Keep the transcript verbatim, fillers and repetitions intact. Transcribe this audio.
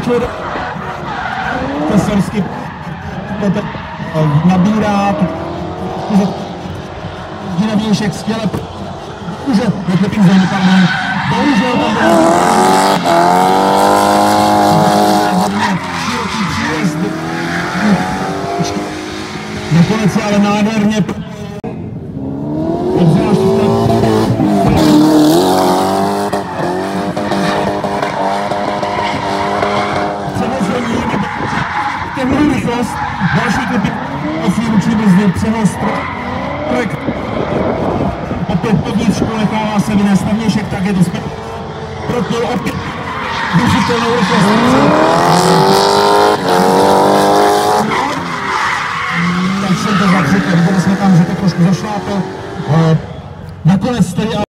pokračuje profesorsky, nabírá na výšek skvěle, že neklepím zónu, pardon, bohužel tam byl široký příjezd, nakonec je ale nádherně obzvlášť přehození nebo těmhle rychlost, další typy ofíručí brzdy, přehoz projekt opět podničku nechává se vynést na vnějšek, tak je to zpět protnul opět dušitelnou rychlost. Tak jsem to zakřikl, viděli jsme tam, že to trošku zašlápl. Nakonec tady